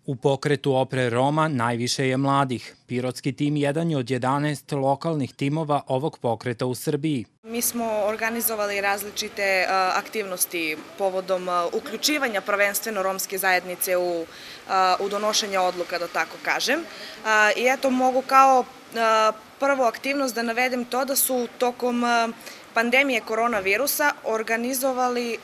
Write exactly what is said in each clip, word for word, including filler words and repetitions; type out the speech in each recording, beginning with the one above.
U pokretu Opre Roma najviše je mladih. Pirotski tim jedan je od jedanaest lokalnih timova ovog pokreta u Srbiji. Mi smo organizovali različite aktivnosti povodom uključivanja prvenstveno romske zajednice u, u donošenje odluka, da tako kažem. I eto, mogu kao prvu aktivnost da navedem to da su tokom pandemije koronavirusa organizovali,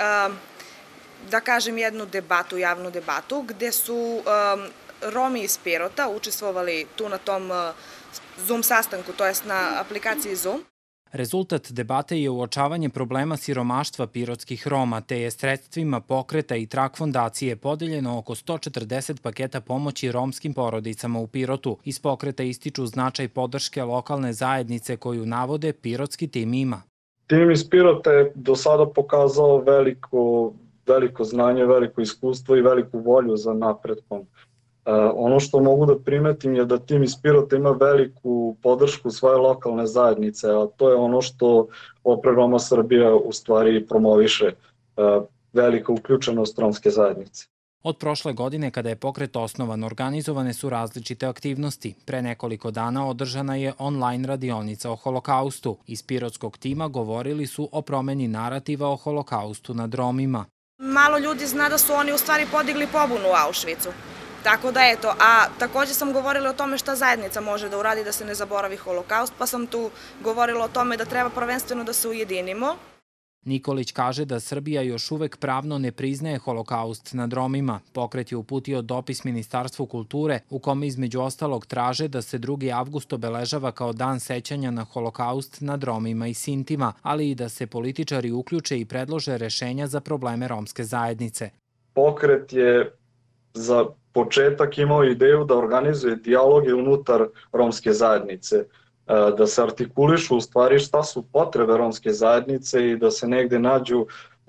da kažem, jednu debatu, javnu debatu, gde su Romi iz Pirota učestvovali tu na tom Zoom sastanku, to jest na aplikaciji Zoom. Rezultat debate je uočavanje problema siromaštva pirotskih Roma, te je sredstvima pokreta i Trak fondacije podeljeno oko sto četrdeset paketa pomoći romskim porodicama u Pirotu. Iz pokreta ističu značaj podrške lokalne zajednice koju navode pirotski tim ima. Tim iz Pirota je do sada pokazao veliko, veliko znanje, veliko iskustvo i veliku volju za napretkom. Ono što mogu da primetim je da tim iz Pirota ima veliku podršku svoje lokalne zajednice, a to je ono što Opre Roma Srbija u stvari promoviše, velika uključenost romske zajednice. Od prošle godine, kada je pokret osnovan, organizovane su različite aktivnosti. Pre nekoliko dana održana je online radionica o holokaustu. Iz pirotskog tima govorili su o promeni narativa o holokaustu nad Romima. Malo ljudi zna da su oni u stvari podigli pobunu u Auschwitzu. Tako da eto, a takođe sam govorila o tome šta zajednica može da uradi da se ne zaboravi holokaust, pa sam tu govorila o tome da treba prvenstveno da se ujedinimo. Nikolić kaže da Srbija još uvek pravno ne priznaje holokaust nad Romima. Pokret je uputio dopis Ministarstvu kulture u kome između ostalog traže da se drugi avgust obeležava kao dan sećanja na holokaust nad Romima i Sintima, ali i da se političari uključe i predlože rešenja za probleme romske zajednice. Pokret je za početak imao ideju da organizuje dijaloge unutar romske zajednice, da se artikulišu u stvari šta su potrebe romske zajednice i da se negde nađu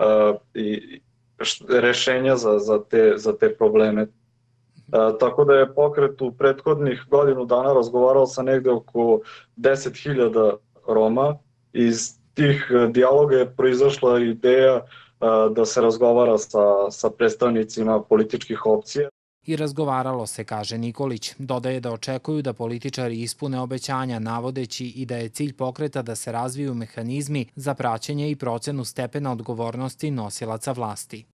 rešenja za, za, te, za te probleme. Tako da je pokret u prethodnih godinu dana razgovarao sa negde oko deset hiljada Roma. Iz tih dijaloga je proizašla ideja da se razgovara sa, sa predstavnicima političkih opcija. I razgovaralo se, kaže Nikolić. Dodaje da očekuju da političari ispune obećanja, navodeći i da je cilj pokreta da se razviju mehanizmi za praćenje i procenu stepena odgovornosti nosilaca vlasti.